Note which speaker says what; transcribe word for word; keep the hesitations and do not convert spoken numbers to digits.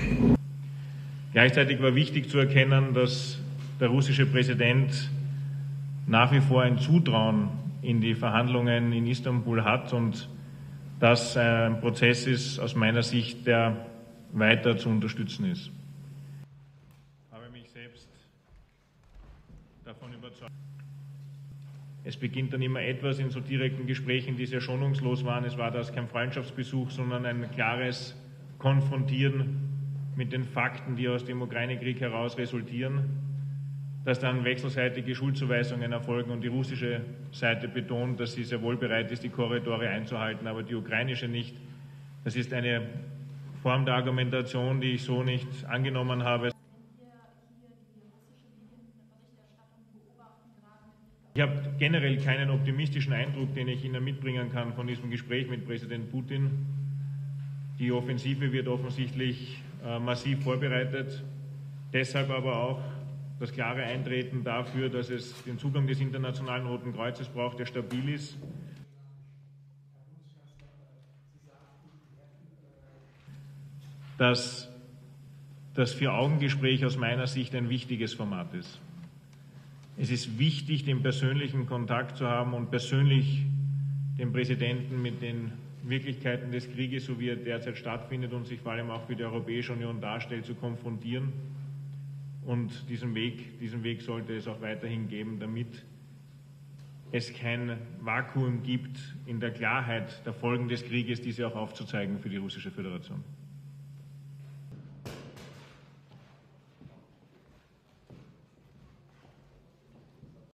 Speaker 1: Gleichzeitig war wichtig zu erkennen, dass der russische Präsident nach wie vor ein Zutrauen in die Verhandlungen in Istanbul hat und das ein Prozess ist aus meiner Sicht, der weiter zu unterstützen ist. Ich habe mich selbst davon überzeugt. Es beginnt dann immer etwas in so direkten Gesprächen, die sehr schonungslos waren. Es war das kein Freundschaftsbesuch, sondern ein klares Konfrontieren mit den Fakten, die aus dem Ukraine-Krieg heraus resultieren, dass dann wechselseitige Schuldzuweisungen erfolgen und die russische Seite betont, dass sie sehr wohl bereit ist, die Korridore einzuhalten, aber die ukrainische nicht. Das ist eine Form der Argumentation, die ich so nicht angenommen habe. Ich habe generell keinen optimistischen Eindruck, den ich Ihnen mitbringen kann von diesem Gespräch mit Präsident Putin. Die Offensive wird offensichtlich äh, massiv vorbereitet, deshalb aber auch das klare Eintreten dafür, dass es den Zugang des Internationalen Roten Kreuzes braucht, der stabil ist. Dass das Vier-Augen-Gespräch aus meiner Sicht ein wichtiges Format ist. Es ist wichtig, den persönlichen Kontakt zu haben und persönlich den Präsidenten mit den Wirklichkeiten des Krieges, so wie er derzeit stattfindet und sich vor allem auch für die Europäische Union darstellt, zu konfrontieren. Und diesen Weg, diesen Weg sollte es auch weiterhin geben, damit es kein Vakuum gibt in der Klarheit der Folgen des Krieges, diese auch aufzuzeigen für die Russische Föderation.